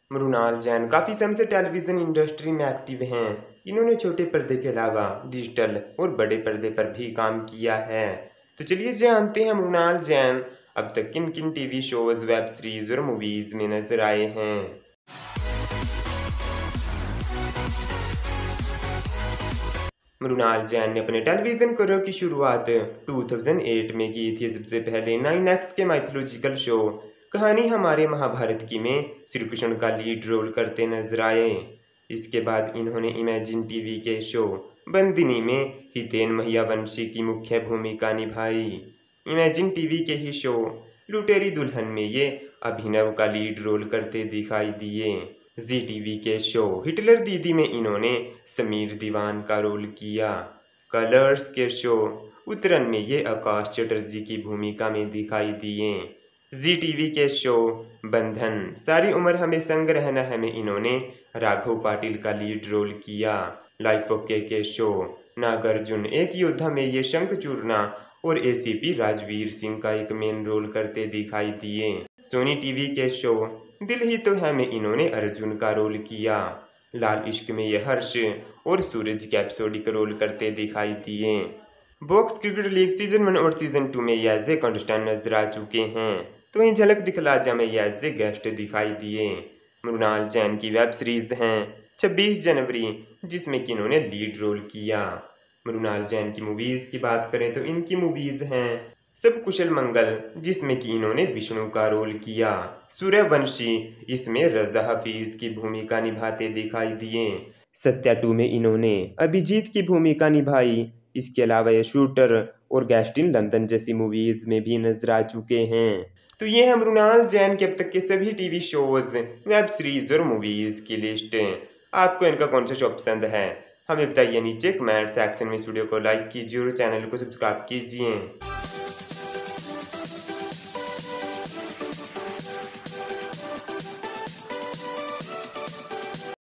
मृणाल जैन काफ़ी समय से टेलीविज़न इंडस्ट्री में एक्टिव हैं। इन्होंने छोटे पर्दे के अलावा डिजिटल और बड़े पर्दे पर भी काम किया है। तो चलिए जानते हैं मृणाल जैन अब तक किन किन टीवी शोज़, वेब सीरीज़ और मूवीज़ में नजर आए हैं। मृणाल जैन ने अपने टेलीविज़न करियर की शुरुआत 2008 में की थी। सबसे पहले 9X के माइथोलॉजिकल शो कहानी हमारे महाभारत की में श्री कृष्ण का लीड रोल करते नजर आए। इसके बाद इन्होंने इमेजिन टीवी के शो बंदिनी में हितेन महियावंशी की मुख्य भूमिका निभाई। इमेजिन टीवी के ही शो लुटेरी दुल्हन में ये अभिनव का लीड रोल करते दिखाई दिए। जी टीवी के शो हिटलर दीदी में इन्होंने समीर दीवान का रोल किया। कलर्स के शो उतरन में ये आकाश चटर्जी की भूमिका में दिखाई दिए। जी टीवी के शो बंधन सारी उम्र हमें संग रहना है में इन्होंने राघव पाटिल का लीड रोल किया। लाइफ ओके के शो नागार्जुन एक योद्धा में ये शंखचूर्णा और एसीपी राजवीर सिंह का एक मेन रोल करते दिखाई दिए। सोनी टीवी के शो दिल ही तो है में इन्होंने अर्जुन का रोल किया। लाल इश्क में ये हर्ष और सूरज कैप्सोडी का रोल करते दिखाई दिए। बॉक्स क्रिकेट लीग सीजन 1 और सीजन 2 में ये एज ए कंटेस्टेंट नजर आ चुके हैं। तो वहीं झलक दिखला जा में ये एज ए गेस्ट दिखाई दिए। मृणाल जैन की वेब सीरीज हैं 26 जनवरी जिसमें कि इन्होंने लीड रोल किया। मृणाल जैन की मूवीज़ की बात करें तो इनकी मूवीज़ हैं सब कुशल मंगल जिसमें कि इन्होंने विष्णु का रोल किया। सूर्यवंशी इसमें रजा हफीज की भूमिका निभाते दिखाई दिए। सत्या 2 में इन्होंने अभिजीत की भूमिका निभाई। इसके अलावा ये शूटर और गेस्ट इन लंदन जैसी मूवीज़ में भी नजर आ चुके हैं। तो ये है मृणाल जैन के अब तक के सभी टीवी शोज़, वेब सीरीज़ और मूवीज़ की लिस्ट। आपको इनका कौन सा शो पसंद है हमें बताइए नीचे कमेंट सेक्शन में। इस वीडियो को लाइक कीजिए और चैनल को सब्सक्राइब कीजिए।